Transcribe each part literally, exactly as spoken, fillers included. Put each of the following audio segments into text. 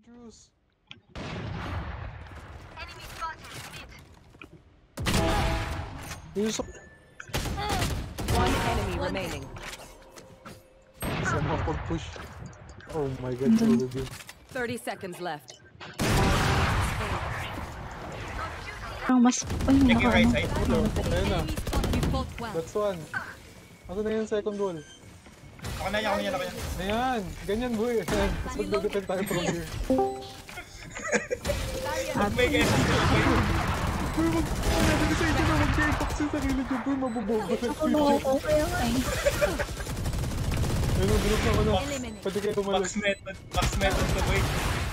juice. Enemy spotted. Mid. Use One enemy remaining. Isa mo pag-push. Oh my god, kurikubi. thirty seconds left. Parang mas... Ay, Check yung right side. Ano? Ayun na. We fought well. That's one. Ano na yung second goal? Ako na niya, ako niya, ako niya. Ayan! Ganyan boy! Ayan! Tapos magdudepend tayo from here. May kaya. Boy, mag... Ano sa inyo na mag-check sa sarili ko boy, mabuboba. Ako na ako kaya ay. Ayun, bilog na ako na. Pwede kayo tumalas. Max method, max method na boy.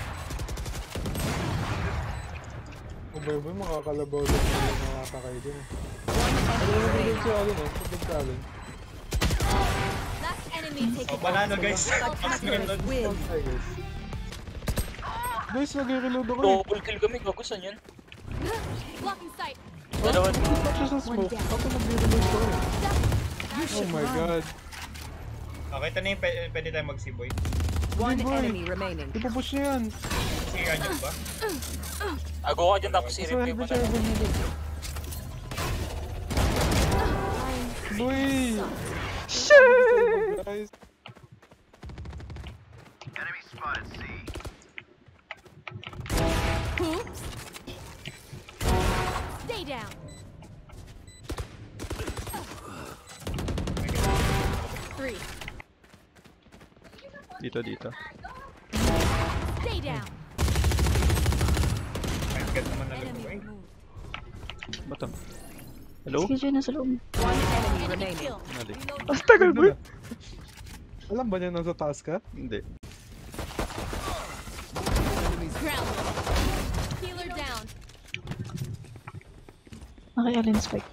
Oh boy boy, makakalabaw din yung makakakay din. Ano naman bilog si Allen eh? Pagod ka Allen. Last enemy Oh, taken. banana guys. Max method. Win. Hi guys. Guys, nag-reload ako eh. Double kill kami, gago saan yun? Blocking sight. Dalawa. Ba't siya sa smoke? Ako nag-reload ko eh. Oh my god. Okay, ito na yung pwede, pwede tayo mag-siboy. One Boy. enemy remaining. Ipupush niya yan. Sige ka niyo ba? Ago ka dyan tapos Kasi i-review ano mo siya na. bumili. Boy! Shit! Guys. Oops. Stay down. Three. Dito, dito. Stay down. May get naman na lang Enemy boy. removed. Bato. Hello? Sige dyan nasa loob. One enemy Enemy remaining. kill. Nali. Reload. Ang tagal mo. Alam ba niya nasa taas ka? Hindi. Ground. Healer down. Naki-alin spike.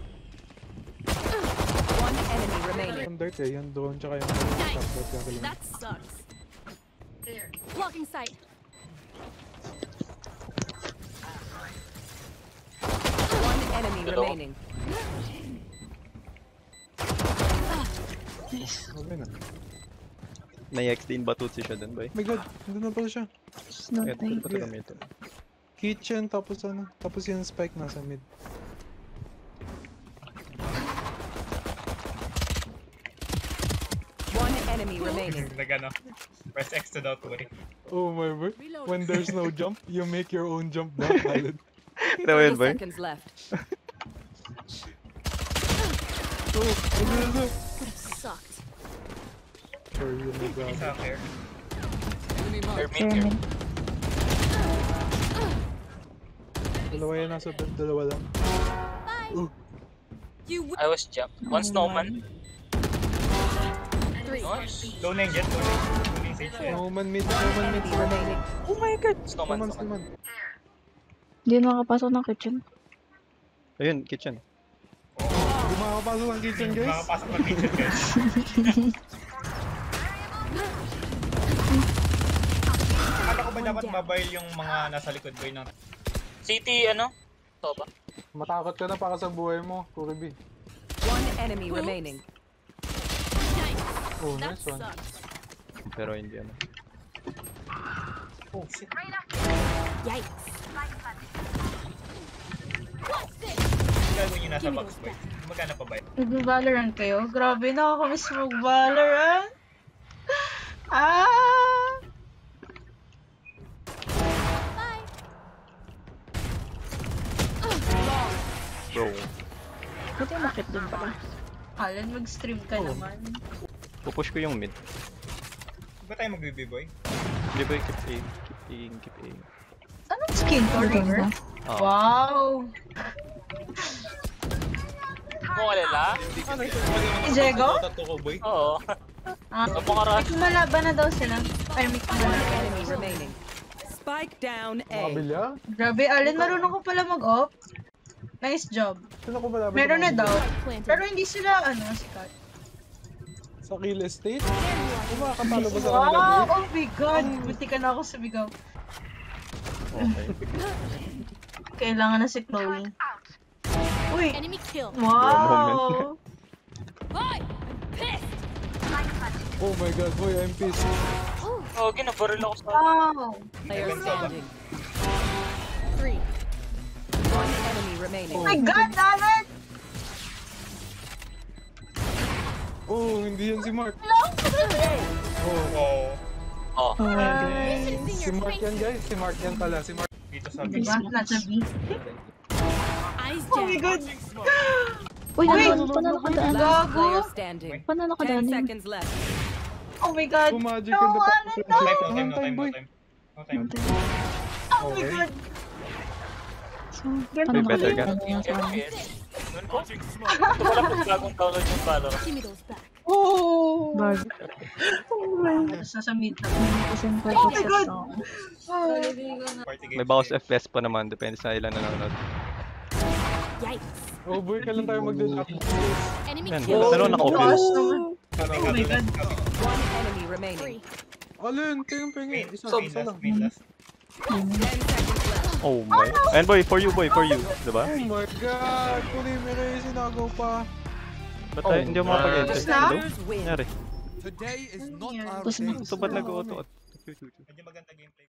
One enemy remaining. Yung dirt eh, yung drone tsaka yung Nice. top dirt kakalim. That sucks. Blocking sight. One enemy Hello? remaining. Okay na. May X D batutsi siya dun, boy. Oh my god, nandun na pala siya. It's not Ito, like... ito pa kami ito. Kitchen, tapos ano, tapos yung spike nasa mid. One enemy remaining. Nag-ano. Press X to dot way. Oh my word. Reload. When there's no jump, you make your own jump back, Allen. Ito mo yun, thirty boy? seconds left. Oh, ano na na? Sucked. Sorry, yun na grab. Isa here. Or mid here. Pyramid. Dalawa yan nasa bed, dalawa lang. Bye. Oh, You win. I was jumped. One snowman. Three. Nice. Low na yung jet. Low na yung- low na yung sage siya. no man mid, no man mid. Enemy remaining. Oh my god. No Snowman, man, snowman. man. Hindi nakapasok ng kitchen. Ayun, kitchen. Hindi makakapasok ang kitchen, guys. Makapasok ng kitchen guys. Akala ko ba dapat babayil yung mga nasa likod boy ng... City, ano? Toba. Matakot ka na para sa buhay mo, Kuribi. One enemy remaining. Oh, That nice one. sucks. Pero hindi ano. Oh shit. Yikes. What's this? Gagawin nyo nasa box boy. Magkano pa ba yun? Nag-Valorant kayo? Grabe, nakakamiss mag-Valorant. Ah! Bye. Bro, Buti makit din pala. Alan, mag-stream ka naman. pupush ko yung mid. Ba tayo mag-B B boy? Hindi boy, keep aim. Keep aim, keep aim. Anong skin ko, River? Ah, Wow! Mo kalala? Si Jego? Tato ko boy. Oo. Ah, Ang mga rush. may kumalaban na daw sila. Ay, may One kumalaban. enemy remaining. Spike down A. Makabilya? Grabe, Alan, marunong ko pala mag-op. Nice job. Sino ko pala? Meron na daw. Planted. Pero hindi sila, ano, sikat. Sa kill estate? Kung makakatalo ba sa Wow! kanila, boy? Oh my God! Buti ka na ako sumigaw. okay. Kailangan na si Chloe. Uy! Enemy kill. Wow! Bye. Pissed. Oh my god, boy, I'm pissed. Oof. Oh, ginabaril ako sa... Wow! Player standing. Three. One enemy remaining. Oh my God, damn it! Oh, hindi yan si Mark. Oh, Oh. Oh my god. Si Mark yan guys, si Mark yan pala, si Mark. dito sa Diba? Nasa B. Eyes Oh my down. God! Uy, Wait! ano, paano nakadaan? Last Gago. player standing. Paano Ten nakadaan yun? seconds left. Oh my God! Oh, magic No, in the ano back. to? No time, no time, no Time, time, no boy. time. No time. Oh my God! So, May paano better nakadaan gun. yan sa amin? F P S. Doon ko? Ito pala pag bagong download yung Valorant. Give me those back. Oh! Bag. Nasa mid na. Kasi yung Oh my God! ako. Party game. May bawas F P S pa naman, depende sa ilan nanonood. Yikes. Oh boy, kailan tayo magdadap? Enemy Yan, kill. pero naka-open. Gosh, naman. Copy, Oh my copy, God. copy. One enemy remaining. Three. Alin, tingin Main, pingin. Isa, main isa last, lang. main last. Ten seconds left. Oh my. And boy, for you boy, for you. Diba? Oh my god, Polymerase, sinagaw pa. Ba't tayo hindi mo makapag-enter? Tapos na? Hello? Players win. Nangyari. Today is not Yeah. our Tapos day. na. So ba't nag-auto? Medyo maganda gameplay.